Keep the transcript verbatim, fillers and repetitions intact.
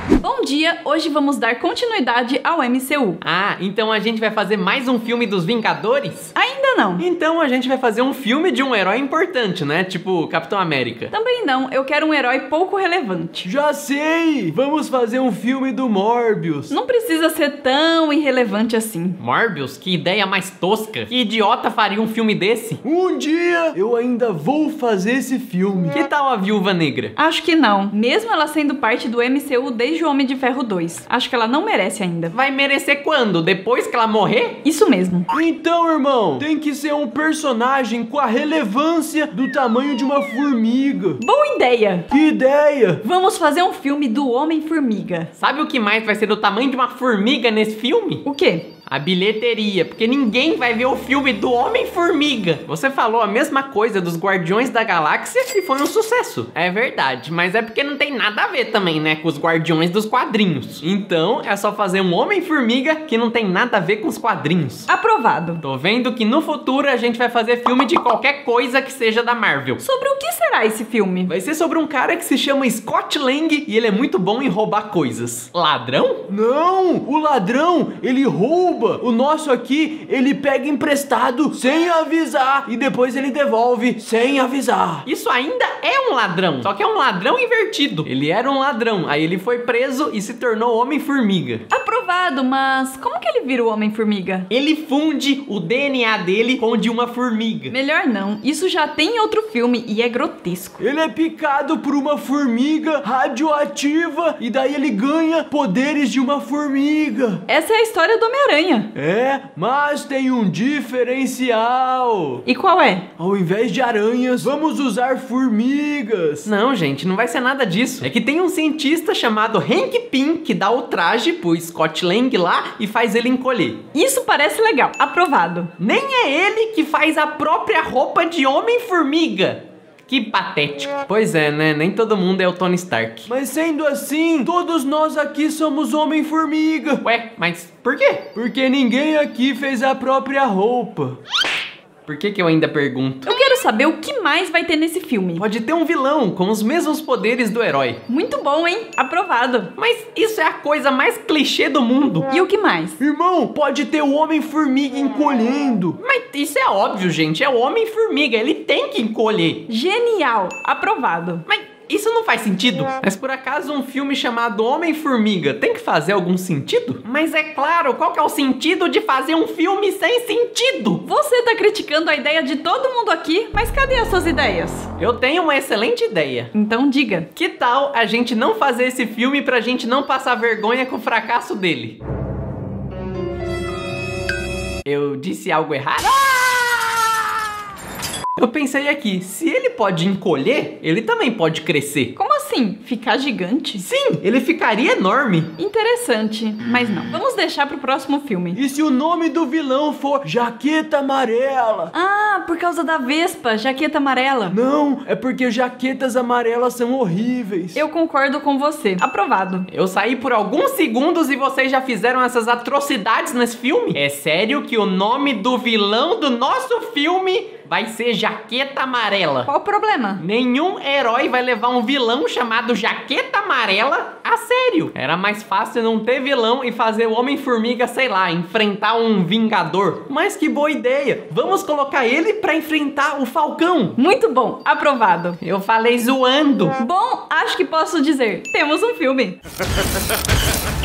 Bom dia, hoje vamos dar continuidade ao M C U. Ah, então a gente vai fazer mais um filme dos Vingadores? Ainda não. Então a gente vai fazer um filme de um herói importante, né? Tipo Capitão América. Também não, eu quero um herói pouco relevante. Já sei! Vamos fazer um filme do Morbius. Não precisa ser tão irrelevante assim. Morbius? Que ideia mais tosca. Que idiota faria um filme desse? Um dia eu ainda vou fazer esse filme. Que tal a Viúva Negra? Acho que não, mesmo ela sendo parte do M C U desde o Homem de Ferro dois. Acho que ela não merece ainda. Vai merecer quando? Depois que ela morrer? Isso mesmo. Então, irmão, tem que ser um personagem com a relevância do tamanho de uma formiga. Boa ideia! Que ideia! Vamos fazer um filme do Homem-Formiga. Sabe o que mais vai ser do tamanho de uma formiga nesse filme? O quê? A bilheteria, porque ninguém vai ver o filme do Homem-Formiga. Você falou a mesma coisa dos Guardiões da Galáxia e foi um sucesso. É verdade, mas é porque não tem nada a ver também, né, com os Guardiões dos quadrinhos. Então, é só fazer um Homem-Formiga que não tem nada a ver com os quadrinhos. Aprovado. Tô vendo que no futuro a gente vai fazer filme de qualquer coisa que seja da Marvel. Sobre o que será esse filme? Vai ser sobre um cara que se chama Scott Lang e ele é muito bom em roubar coisas. Ladrão? Não! O ladrão, ele rouba. O nosso aqui, ele pega emprestado sem avisar e depois ele devolve sem avisar. Isso ainda é um ladrão, só que é um ladrão invertido. Ele era um ladrão, aí ele foi preso e se tornou Homem-Formiga. Aprovado, mas como que ele vira o Homem-Formiga? Ele funde o D N A dele com o de uma formiga. Melhor não, isso já tem em outro filme e é grotesco. Ele é picado por uma formiga radioativa e daí ele ganha poderes de uma formiga. Essa é a história do Homem-Aranha. É, mas tem um diferencial. E qual é? Ao invés de aranhas, vamos usar formigas. Não, gente, não vai ser nada disso. É que tem um cientista chamado Hank Pym que dá o traje pro Scott Lang lá e faz ele encolher. Isso parece legal. Aprovado. Nem é ele que faz a própria roupa de Homem-Formiga. Que patético. Pois é, né? Nem todo mundo é o Tony Stark. Mas sendo assim, todos nós aqui somos Homem-Formiga. Ué, mas por quê? Porque ninguém aqui fez a própria roupa. Por que que eu ainda pergunto? Eu quero saber o que mais vai ter nesse filme. Pode ter um vilão com os mesmos poderes do herói. Muito bom, hein? Aprovado. Mas isso é a coisa mais clichê do mundo. E o que mais? Irmão, pode ter o Homem-Formiga encolhendo. Mas isso é óbvio, gente. É o Homem-Formiga. Ele tem que encolher. Genial. Aprovado. Mas isso não faz sentido. Mas por acaso um filme chamado Homem-Formiga tem que fazer algum sentido? Mas é claro, qual que é o sentido de fazer um filme sem sentido? Você tá criticando a ideia de todo mundo aqui, mas cadê as suas ideias? Eu tenho uma excelente ideia. Então diga. Que tal a gente não fazer esse filme pra gente não passar vergonha com o fracasso dele? Eu disse algo errado? Eu pensei aqui, se ele pode encolher, ele também pode crescer. Como assim? Ficar gigante? Sim, ele ficaria enorme. Interessante, mas não. Vamos deixar pro próximo filme. E se o nome do vilão for Jaqueta Amarela? Ah, por causa da Vespa, jaqueta amarela. Não, é porque jaquetas amarelas são horríveis. Eu concordo com você. Aprovado. Eu saí por alguns segundos e vocês já fizeram essas atrocidades nesse filme? É sério que o nome do vilão do nosso filme vai ser Jaqueta Amarela? Qual o problema? Nenhum herói vai levar um vilão chamado Jaqueta Amarela a sério. Era mais fácil não ter vilão e fazer o Homem-Formiga, sei lá, enfrentar um Vingador. Mas que boa ideia. Vamos colocar ele pra enfrentar o Falcão. Muito bom. Aprovado. Eu falei zoando. Bom, acho que posso dizer, temos um filme.